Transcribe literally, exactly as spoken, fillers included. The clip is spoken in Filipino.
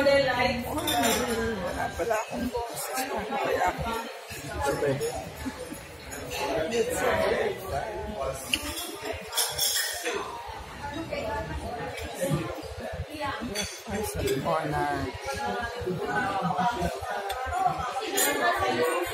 Wala pala akong boses. Kaya ako. Pwede. First corner.